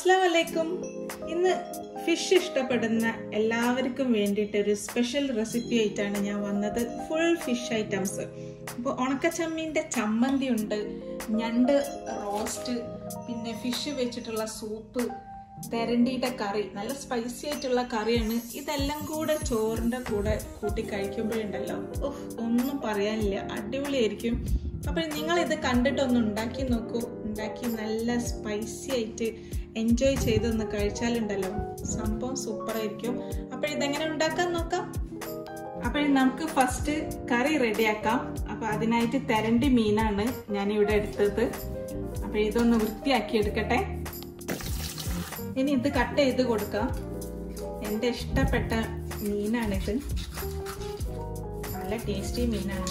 അസ്സലാമു അലൈക്കും. ഇന്ന് ഫിഷ് ഇഷ്ടപ്പെടുന്ന എല്ലാവർക്കും വേണ്ടിയിട്ട് ഒരു സ്പെഷ്യൽ റെസിപ്പി ആയിട്ടാണ് ഞാൻ വന്നത്. Full fish items. അപ്പോൾ ഉണക്കച്ചമ്മീൻ്റെ ചമ്മന്തി ഉണ്ട്, ഞണ്ട് റോസ്റ്റ്, പിന്നെ ഫിഷ് വെച്ചിട്ടുള്ള സൂപ്പ്, തെരണ്ടിയുടെ കറി, നല്ല സ്പൈസി ആയിട്ടുള്ള കറിയാണ്. ഇതെല്ലാം കൂടെ ചോറിൻ്റെ കൂടെ കൂട്ടി കഴിക്കുമ്പോഴുണ്ടല്ലോ ഒന്നും പറയാനില്ല, അടിപൊളിയായിരിക്കും. അപ്പോൾ നിങ്ങൾ ഇത് കണ്ടിട്ടൊന്ന് ഉണ്ടാക്കി നോക്കൂ. ഉണ്ടാക്കി നല്ല സ്പൈസി ആയിട്ട് എൻജോയ് ചെയ്തൊന്ന് കഴിച്ചാലുണ്ടല്ലോ സംഭവം സൂപ്പറായിരിക്കും. അപ്പോൾ ഇതെങ്ങനെ ഉണ്ടാക്കാൻ നോക്കാം. അപ്പോൾ നമുക്ക് ഫസ്റ്റ് കറി റെഡിയാക്കാം. അപ്പോൾ അതിനായിട്ട് തെരണ്ടി മീനാണ് ഞാനിവിടെ എടുത്തത്. അപ്പോൾ ഇതൊന്ന് വൃത്തിയാക്കി എടുക്കട്ടെ. ഇനി ഇത് കട്ട് ചെയ്ത് കൊടുക്കാം. എൻ്റെ ഇഷ്ടപ്പെട്ട മീനാണിത്, നല്ല ടേസ്റ്റി മീനാണ്.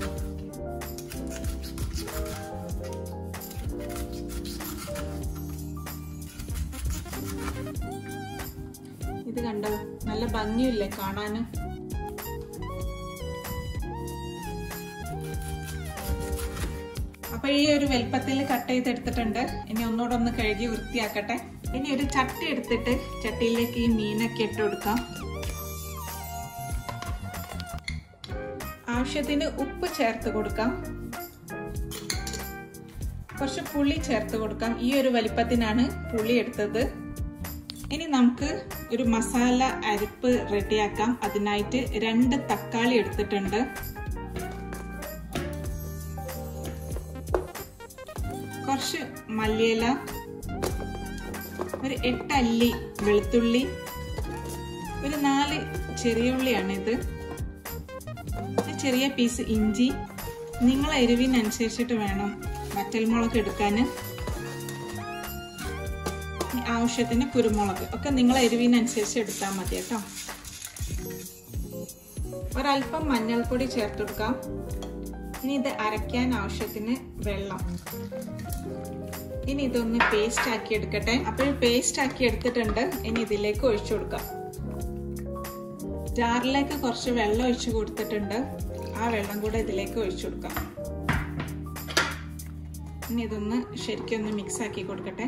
ഇത് കണ്ടോ, നല്ല ഭംഗിയില്ലേ കാണാന്. അപ്പൊ ഈ ഒരു വലുപ്പത്തിൽ കട്ട് ചെയ്തെടുത്തിട്ടുണ്ട്. ഇനി ഒന്നുകൂടെ ഒന്ന് കഴുകി വൃത്തിയാക്കട്ടെ. ഇനി ഒരു ചട്ടി എടുത്തിട്ട് ചട്ടിയിലേക്ക് ഈ മീനൊക്കെ ഇട്ട് കൊടുക്കാം. ആവശ്യത്തിന് ഉപ്പ് ചേർത്ത് കൊടുക്കാം. കുറച്ച് പുളി ചേർത്ത് കൊടുക്കാം. ഈ ഒരു വലിപ്പത്തിനാണ് പുളി എടുത്തത്. ഇനി നമുക്ക് ഒരു മസാല അരിപ്പ് റെഡിയാക്കാം. അതിനായിട്ട് 2 തക്കാളി എടുത്തിട്ടുണ്ട്. കുറച്ച് മല്ലിയില, ഒരു 8 അല്ലി വെളുത്തുള്ളി, ഒരു 4 ചെറിയ ഉള്ളിയാണിത്, ചെറിയ പീസ് ഇഞ്ചി. നിങ്ങളെ എരിവിനനുസരിച്ചിട്ട് വേണം വറ്റൽമുളക് എടുക്കാൻ. ആവശ്യത്തിന് കുരുമുളക് ഒക്കെ നിങ്ങളെ എരിവിനനുസരിച്ച് എടുത്താൽ മതി കേട്ടോ. ഒരല്പം മഞ്ഞൾപ്പൊടി ചേർത്ത് കൊടുക്കാം. ഇനി ഇത് അരയ്ക്കാൻ ആവശ്യത്തിന് വെള്ളം. ഇനി ഇതൊന്ന് പേസ്റ്റ് ആക്കി എടുക്കട്ടെ. അപ്പോൾ പേസ്റ്റ് ആക്കി എടുത്തിട്ടുണ്ട്. ഇനി ഇതിലേക്ക് ഒഴിച്ചു കൊടുക്കാം. ജാറിലേക്ക് കുറച്ച് വെള്ളം ഒഴിച്ചു കൊടുത്തിട്ടുണ്ട്. ആ വെള്ളം കൂടെ ഇതിലേക്ക് ഒഴിച്ചു കൊടുക്കാം. ഇനി ഇതൊന്ന് ശരിക്കും ഒന്ന് മിക്സ് ആക്കി കൊടുക്കട്ടെ.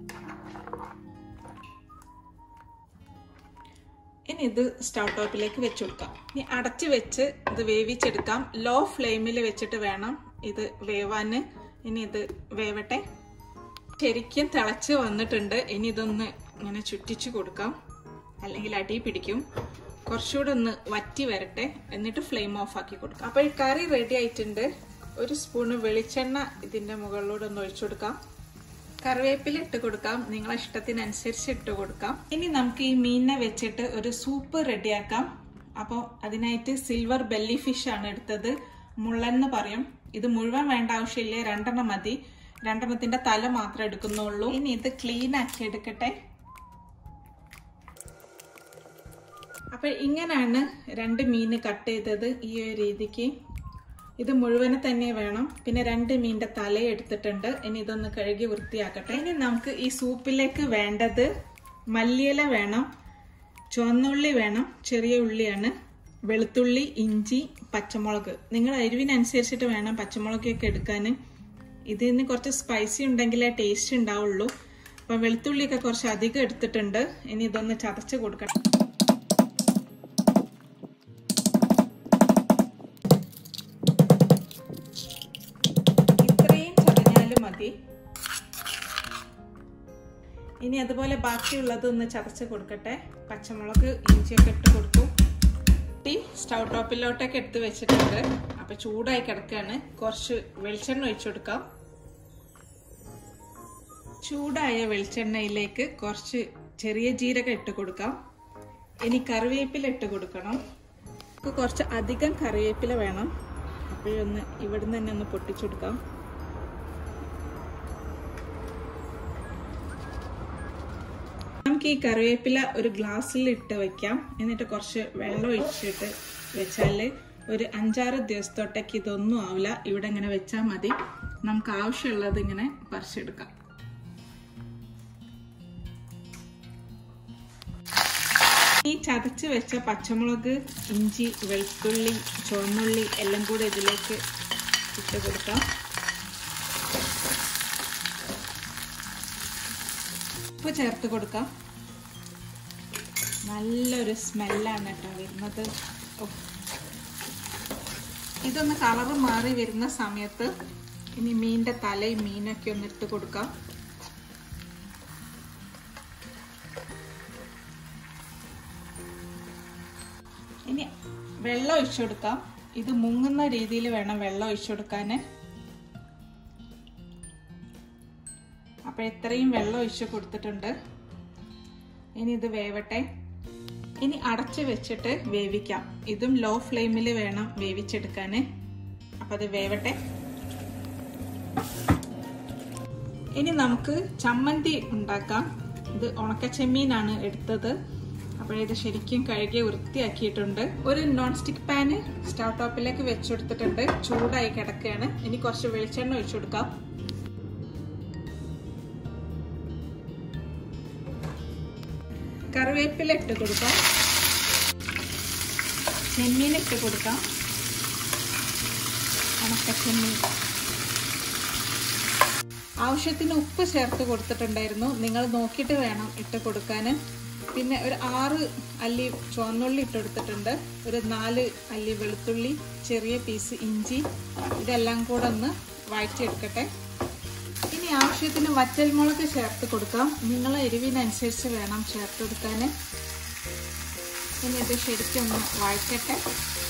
ഇനി ഇത് സ്റ്റൗ ടോപ്പിലേക്ക് വെച്ച് കൊടുക്കാം. ഇനി അടച്ച് വെച്ച് ഇത് വേവിച്ചെടുക്കാം. ലോ ഫ്ലെയിമിൽ വെച്ചിട്ട് വേണം ഇത് വേവാന്. ഇനി ഇത് വേവട്ടെ. ശരിക്കും തിളച്ച് വന്നിട്ടുണ്ട്. ഇനി ഇതൊന്ന് ഇങ്ങനെ ചുറ്റിച്ച് കൊടുക്കാം, അല്ലെങ്കിൽ അടി പിടിക്കും. കുറച്ചുകൂടെ ഒന്ന് വറ്റി വരട്ടെ, എന്നിട്ട് ഫ്ലെയിം ഓഫ് ആക്കി കൊടുക്കാം. അപ്പോൾ ഈ കറി റെഡി ആയിട്ടുണ്ട്. ഒരു സ്പൂണ് വെളിച്ചെണ്ണ ഇതിൻ്റെ മുകളിലൂടെ ഒന്ന് ഒഴിച്ചു കൊടുക്കാം. കറിവേപ്പില ഇട്ട് കൊടുക്കാം, നിങ്ങളെ ഇഷ്ടത്തിനനുസരിച്ച് ഇട്ട് കൊടുക്കാം. ഇനി നമുക്ക് ഈ മീനിനെ വെച്ചിട്ട് ഒരു സൂപ്പ് റെഡിയാക്കാം. അപ്പോൾ അതിനായിട്ട് സിൽവർ ബെല്ലി ഫിഷ് ആണ് എടുത്തത്. മുള്ളെന്ന് പറയും. ഇത് മുഴുവൻ വേണ്ട ആവശ്യമില്ല, 2 മതി. 2 തല മാത്രമേ എടുക്കുന്നുള്ളൂ. ഇനി ഇത് ക്ലീൻ ആക്കി എടുക്കട്ടെ. അപ്പോൾ ഇങ്ങനെയാണ് 2 മീൻ കട്ട് ചെയ്തത്. ഈ ഒരു രീതിക്ക് ഇത് മുഴുവനെ തന്നെ വേണം. പിന്നെ 2 മീനിന്റെ തല എടുത്തിട്ടുണ്ട്. ഇനി ഇതൊന്ന് കഴുകി വൃത്തിയാക്കട്ടെ. ഇനി നമുക്ക് ഈ സൂപ്പിലേക്ക് വേണ്ടത് മല്ലിയില വേണം, ചുവന്നുള്ളി വേണം, ചെറിയ ഉള്ളിയാണ്, വെളുത്തുള്ളി, ഇഞ്ചി, പച്ചമുളക്. നിങ്ങൾ എരിവിനനുസരിച്ചിട്ട് വേണം പച്ചമുളകൊക്കെ എടുക്കാൻ. ഇതിന് കുറച്ച് സ്പൈസി ഉണ്ടെങ്കിലേ ടേസ്റ്റ് ഉണ്ടാവുള്ളൂ. അപ്പം വെളുത്തുള്ളിയൊക്കെ കുറച്ച് അധികം എടുത്തിട്ടുണ്ട്. ഇനി ഇതൊന്ന് ചതച്ച് കൊടുക്കട്ടെ. ഇനി അതുപോലെ ബാക്കിയുള്ളത് ഒന്ന് ചതച്ച് കൊടുക്കട്ടെ. പച്ചമുളക്, ഇഞ്ചിയൊക്കെ ഇട്ട് കൊടുക്കും. സ്റ്റൗ ടോപ്പിലോട്ടൊക്കെ എടുത്ത് വെച്ചിട്ടുണ്ട്. അപ്പൊ ചൂടായി കിടക്കുകയാണ്. കുറച്ച് വെളിച്ചെണ്ണ ഒഴിച്ചു കൊടുക്കാം. ചൂടായ വെളിച്ചെണ്ണയിലേക്ക് കുറച്ച് ചെറിയ ജീരകം ഇട്ട് കൊടുക്കാം. ഇനി കറിവേപ്പില ഇട്ട് കൊടുക്കണം. കുറച്ച് അധികം കറിവേപ്പില വേണം. അപ്പോഴൊന്ന് ഇവിടുന്ന് തന്നെ ഒന്ന് പൊട്ടിച്ചെടുക്കാം. നമുക്ക് ഈ കറിവേപ്പില ഒരു ഗ്ലാസ്സിൽ ഇട്ട് വെക്കാം. എന്നിട്ട് കുറച്ച് വെള്ളം ഒഴിച്ചിട്ട് വെച്ചാൽ ഒരു 5-6 ദിവസത്തോട്ടേക്ക് ഇതൊന്നും ആവില്ല. ഇവിടെ ഇങ്ങനെ വെച്ചാൽ മതി. നമുക്ക് ആവശ്യമുള്ളത് ഇങ്ങനെ പറിച്ചെടുക്കാം. ഈ ചതച്ച് വെച്ച പച്ചമുളക്, ഇഞ്ചി, വെളുത്തുള്ളി, ചുവന്നുള്ളി എല്ലാം കൂടെ ഇതിലേക്ക് ഇട്ട് കൊടുക്കാം. ഉപ്പ് ചേർത്ത് കൊടുക്കാം. നല്ലൊരു സ്മെല്ലാണ് കേട്ടോ വരുന്നത്. ഇതൊന്ന് കളറ് മാറി വരുന്ന സമയത്ത് ഇനി മീനിന്റെ തലയും മീനൊക്കെ ഒന്ന് ഇട്ട് കൊടുക്കാം. ഇനി വെള്ളം ഒഴിച്ചു കൊടുക്കാം. ഇത് മുങ്ങുന്ന രീതിയിൽ വേണം വെള്ളം ഒഴിച്ചു കൊടുക്കാൻ. അപ്പൊ ഇത്രയും വെള്ളം ഒഴിച്ചു കൊടുത്തിട്ടുണ്ട്. ഇനി ഇത് വേവട്ടെ. ഇനി അടച്ചു വെച്ചിട്ട് വേവിക്കാം. ഇതും ലോ ഫ്ലെയിമിൽ വേണം വേവിച്ചെടുക്കാൻ. അപ്പൊ അത് വേവട്ടെ. ഇനി നമുക്ക് ചമ്മന്തി ഉണ്ടാക്കാം. ഇത് ഉണക്കച്ചെമ്മീനാണ് എടുത്തത്. അപ്പോഴിത് ശരിക്കും കഴുകി വൃത്തിയാക്കിയിട്ടുണ്ട്. ഒരു നോൺ സ്റ്റിക്ക് പാന് സ്റ്റൗ ടോപ്പിലേക്ക് വെച്ചെടുത്തിട്ടുണ്ട്. ചൂടായി കിടക്കുകയാണ്. ഇനി കുറച്ച് വെളിച്ചെണ്ണ ഒഴിച്ചു കൊടുക്കാം. കറിവേപ്പില ഇട്ട് കൊടുക്കാം. ചെമ്മീൻ ഇട്ട് കൊടുക്കാം. ഉണക്കച്ചെമ്മീൻ. ആവശ്യത്തിന് ഉപ്പ് ചേർത്ത് കൊടുത്തിട്ടുണ്ടായിരുന്നു. നിങ്ങൾ നോക്കിയിട്ട് വേണം ഇട്ട് കൊടുക്കാൻ. പിന്നെ ഒരു 6 അല്ലി ചുവന്നുള്ളി ഇട്ടെടുത്തിട്ടുണ്ട്. ഒരു 4 അല്ലി വെളുത്തുള്ളി, ചെറിയ പീസ് ഇഞ്ചി. ഇതെല്ലാം കൂടെ ഒന്ന് വഴറ്റിയെടുക്കട്ടെ. ഇനി ആവശ്യത്തിന് വറ്റൽമുളക് ചേർത്ത് കൊടുക്കാം. നിങ്ങളെ എരിവിനനുസരിച്ച് വേണം ചേർത്ത് കൊടുക്കാൻ. ഇനി ഇത് ശരിക്കും ഒന്ന് വഴറ്റട്ടെ.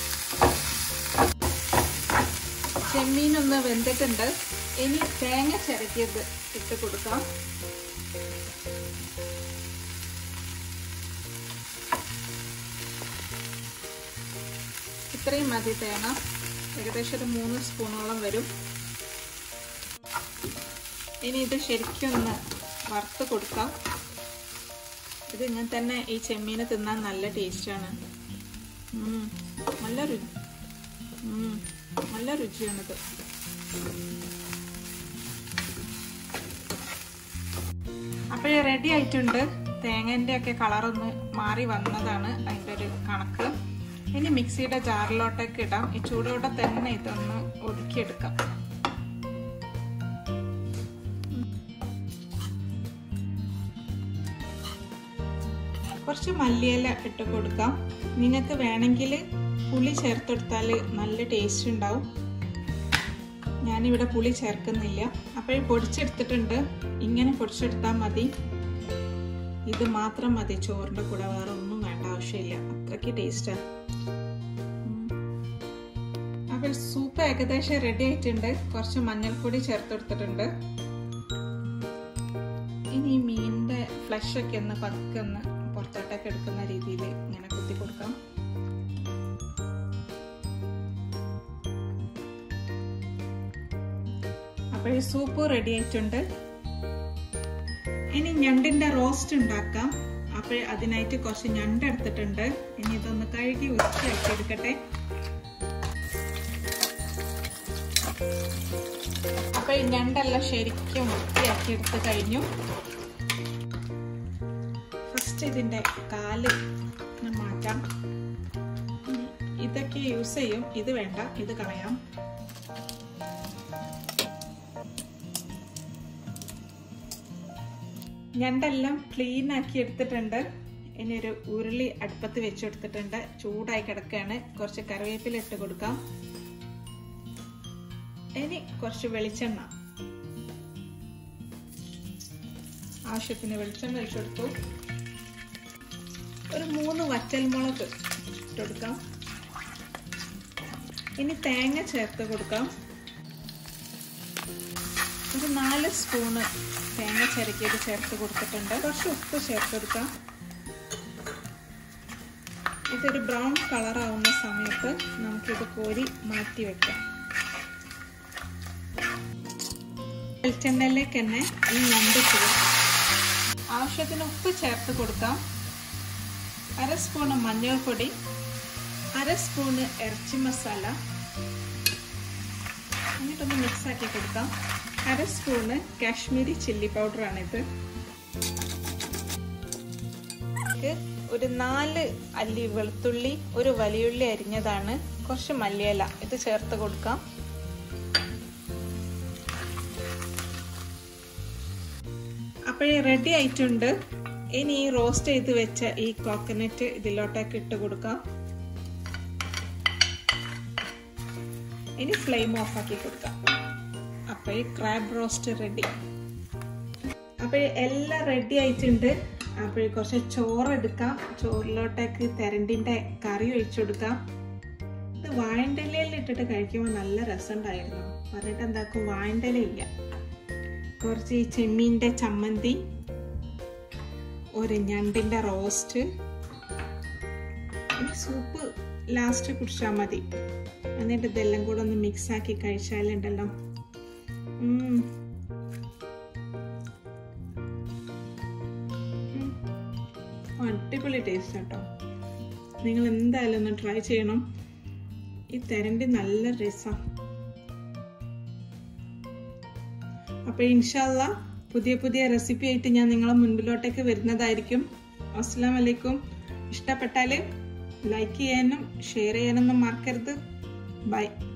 ചെമ്മീനൊന്ന് വെന്തിട്ടുണ്ട്. ഇനി തേങ്ങ ചിരകിയത് ഇട്ട് കൊടുക്കാം. ഇത്രയും മതി തേങ്ങ. ഏകദേശം ഒരു 3 സ്പൂണോളം വരും. ഇനി ഇത് ശരിക്കും ഒന്ന് വറുത്ത് കൊടുക്കാം. ഇത് ഇങ്ങനെ തന്നെ ഈ ചെമ്മീന് തിന്നാൻ നല്ല ടേസ്റ്റാണ്. നല്ല രുചിയാണിത്. അപ്പോഴേ റെഡി ആയിട്ടുണ്ട്. തേങ്ങൻ്റെ ഒക്കെ കളറൊന്ന് മാറി വന്നതാണ് അതിൻ്റെ ഒരു കണക്ക്. ഇനി മിക്സിയുടെ ജാറിലോട്ടൊക്കെ ഇടാം. ഈ ചൂടോടെ തന്നെ ഇതൊന്ന് ഒതുക്കിയെടുക്കാം. കുറച്ച് മല്ലിയില ഇട്ട് കൊടുക്കാം. നിങ്ങൾക്ക് വേണമെങ്കിൽ പുളി ചേർത്തെടുത്താൽ നല്ല ടേസ്റ്റ് ഉണ്ടാവും. ഞാനിവിടെ പുളി ചേർക്കുന്നില്ല. അപ്പോൾ പൊടിച്ചെടുത്തിട്ടുണ്ട്. ഇങ്ങനെ പൊടിച്ചെടുത്താൽ മതി. ഇത് മാത്രം മതി ചോറിൻ്റെ കൂടെ. വേറെ ഒന്നും വേണ്ട ആവശ്യമില്ല. അത്രയ്ക്ക് ടേസ്റ്റാണ്. അപ്പോൾ സൂപ്പ് ഏകദേശം റെഡി ആയിട്ടുണ്ട്. കുറച്ച് മഞ്ഞൾപ്പൊടി ചേർത്തെടുത്തിട്ടുണ്ട്. ഇനി മീനിന്റെ ഫ്ലഷ് ഒക്കെ ഒന്ന് പതുക്കെ ഒന്ന് പുറത്തോട്ടൊക്കെ എടുക്കുന്ന രീതിയിൽ ഇങ്ങനെ കുത്തി കൊടുക്കാം. അപ്പോൾ ഈ സൂപ്പ് റെഡി ആയിട്ടുണ്ട്. ഇനി ഞണ്ടിന്റെ റോസ്റ്റ് ഉണ്ടാക്കാം. അപ്പോൾ അതിനായിട്ട് കുറച്ച് ഞണ്ട് എടുത്തിട്ടുണ്ട്. ഇനി ഇതൊന്ന് കഴുകി വൃത്തിയാക്കി എടുക്കട്ടെ. അപ്പോൾ ഈ ഞണ്ടെല്ലാം ശരിക്കും വൃത്തിയാക്കി എടുത്ത് കഴിഞ്ഞു. ഫസ്റ്റ് ഇതിന്റെ കാല് മാറ്റാം. ഇതൊക്കെ യൂസ് ചെയ്യും. ഇത് വേണ്ട, ഇത് കളയാം. ഞണ്ടെല്ലാം ക്ലീൻ ആക്കി എടുത്തിട്ടുണ്ട്. ഇനി ഒരു ഉരുളി അടുപ്പത്ത് വെച്ചെടുത്തിട്ടുണ്ട്. ചൂടായി കിടക്കുകയാണ്. കുറച്ച് കറിവേപ്പില ഇട്ട് കൊടുക്കാം. ഇനി കുറച്ച് വെളിച്ചെണ്ണ. ആവശ്യത്തിന് വെളിച്ചെണ്ണ ഒഴിച്ചെടുത്തു. ഒരു 3 വറ്റൽമുളക് ഇട്ടെടുക്കാം. ഇനി തേങ്ങ ചേർത്ത് കൊടുക്കാം. ഒരു 4 സ്പൂണ് തേങ്ങ ചിരകിയത് ചേർത്ത് കൊടുത്തിട്ടുണ്ട്. കുറച്ച് ഉപ്പ് ചേർത്തെടുക്കാം. ഇതൊരു ബ്രൗൺ കളറാവുന്ന സമയത്ത് നമുക്കിത് കോരി മാറ്റി വെക്കാം. വെളിച്ചെണ്ണയിലേക്ക് തന്നെ ഈ ഞണ്ട് ചേർക്കാം. ആവശ്യത്തിന് ഉപ്പ് ചേർത്ത് കൊടുക്കാം. 1/2 സ്പൂണ് മഞ്ഞൾപ്പൊടി, 1/2 സ്പൂണ് ഇറച്ചി മസാല. എന്നിട്ടൊന്ന് മിക്സ് ആക്കി കൊടുക്കാം. 1/2 സ്പൂണ് കാശ്മീരി ചില്ലി പൗഡറാണിത്. ഒരു 4 അല്ലി വെളുത്തുള്ളി, ഒരു വലിയുള്ളി അരിഞ്ഞതാണ്, കുറച്ച് മല്ലിയില ഇത് ചേർത്ത് കൊടുക്കാം. അപ്പോഴേ റെഡി ആയിട്ടുണ്ട്. ഇനി ഈ റോസ്റ്റ് ചെയ്ത് വെച്ച ഈ കോക്കനട്ട് ഇതിലോട്ടേക്ക് ഇട്ട് കൊടുക്കാം. ഇനി ഫ്ലെയിം ഓഫ് ആക്കി കൊടുക്കാം. അപ്പോൾ ഈ ക്രാബ് റോസ്റ്റ് റെഡി. അപ്പോൾ എല്ലാം റെഡി ആയിട്ടുണ്ട്. അപ്പോൾ കുറച്ച് ചോറ് എടുക്കാം. ചോറിലോട്ടേക്ക് തെരണ്ടിൻ്റെ കറി ഒഴിച്ചു കൊടുക്കാം. ഇത് വാഴൻ്റെ ഇലയിൽ ഇട്ടിട്ട് കഴിക്കുമ്പോൾ നല്ല രസമുണ്ടായിരുന്നു. പറഞ്ഞിട്ട് എന്താക്കും, വാഴൻ്റെ ഇല ഇല്ല. കുറച്ച് ഈ ചെമ്മീൻ്റെ ചമ്മന്തി, ഒരു ഞണ്ടിൻ്റെ റോസ്റ്റ്, ഇനി സൂപ്പ് ലാസ്റ്റ് കുടിച്ചാൽ മതി. എന്നിട്ട് ഇതെല്ലാം കൂടെ ഒന്ന് മിക്സ് ആക്കി കഴിച്ചാലുണ്ടല്ലോ അടിപൊളി ടേസ്റ്റ് കേട്ടോ. നിങ്ങൾ എന്തായാലും ഒന്ന് ട്രൈ ചെയ്യണം. ഈ തെരണ്ടി നല്ല രസമാണ്. അപ്പോൾ ഇൻഷാ അല്ലാഹ് പുതിയ പുതിയ റെസിപ്പി ആയിട്ട് ഞാൻ നിങ്ങളെ മുൻപിലോട്ടേക്ക് വരുന്നതായിരിക്കും. അസ്സലാമു അലൈക്കും. ഇഷ്ടപ്പെട്ടാൽ ലൈക്ക് ചെയ്യാനും ഷെയർ ചെയ്യാനൊന്നും മറക്കരുത്. ബൈ.